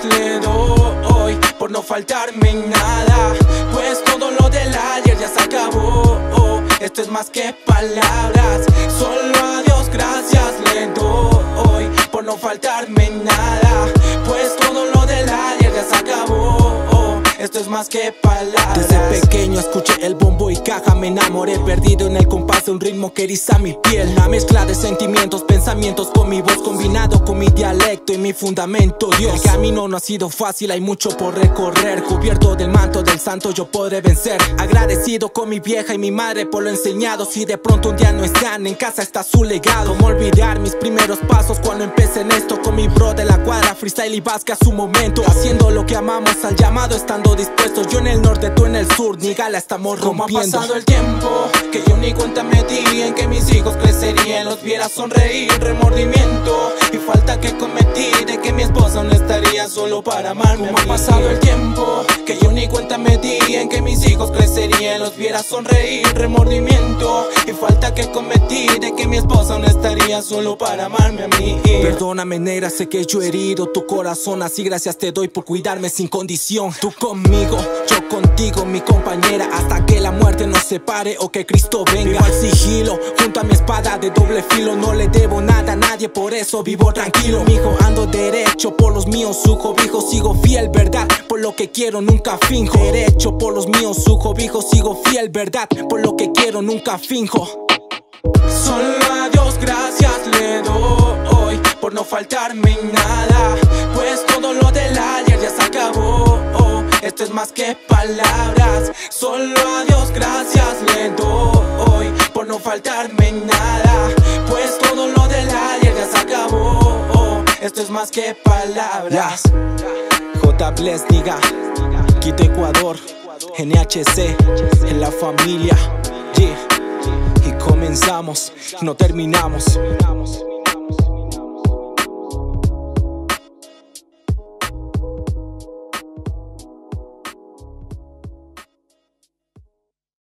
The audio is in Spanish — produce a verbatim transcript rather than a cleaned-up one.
le doy por no faltarme en nada, pues todo lo del ayer ya se acabó. Esto es más que palabras, solo a Dios gracias le doy por no faltarme en nada, pues todo lo del ayer ya se acabó. Esto es más que palabras. Desde pequeño escuché el bombo y caja, me enamoré perdido en el compás de un ritmo que eriza mi piel. Una mezcla de sentimientos, pensamientos con mi voz, combinado con mi dialecto y mi fundamento, Dios. El camino no ha sido fácil, hay mucho por recorrer. Cubierto del manto del santo yo podré vencer. Agradecido con mi vieja y mi madre por lo enseñado. Si de pronto un día no están, en casa está su legado. Cómo olvidar mis primeros pasos cuando empecé en esto, con mi bro de la cuadra, freestyle y basque a su momento, haciendo lo que amamos al llamado, estando dispuestos. Yo en el norte, tú en el sur, ni gala estamos rompiendo. Como ha pasado el tiempo, que yo ni cuenta me di en que mis hijos crecerían, los viera sonreír, remordimiento y falta que cometí de que mi esposa no estaría solo para amarme. Como ha pasado el tiempo, que yo ni cuenta me di en que mis hijos crecerían, los viera sonreír, remordimiento y falta que cometí de que mi esposa no estaría solo para amarme a mí. Perdóname negra, sé que yo he herido tu corazón, así gracias te doy por cuidarme sin condición. Tú conmigo, yo contigo, mi compañera, hasta que la muerte nos separe o que Cristo venga. Vivo al sigilo, junto a mi espada de doble filo, no le debo nada a nadie, por eso vivo tranquilo. Mijo, ando derecho por los míos, su cobijo, sigo fiel, verdad, por lo que quiero nunca finjo. Derecho por los míos, su cobijo, sigo fiel, verdad, por lo que quiero nunca finjo. Solo a Dios gracias le doy por no faltarme en nada, pues todo lo del ayer ya se acabó. Esto es más que palabras, solo a Dios gracias le doy por no faltarme en nada, pues todo lo del ayer ya se acabó. Esto es más que palabras. J. Bless, diga, Quito, Ecuador, N H C, en la familia, yeah. Y comenzamos, no terminamos.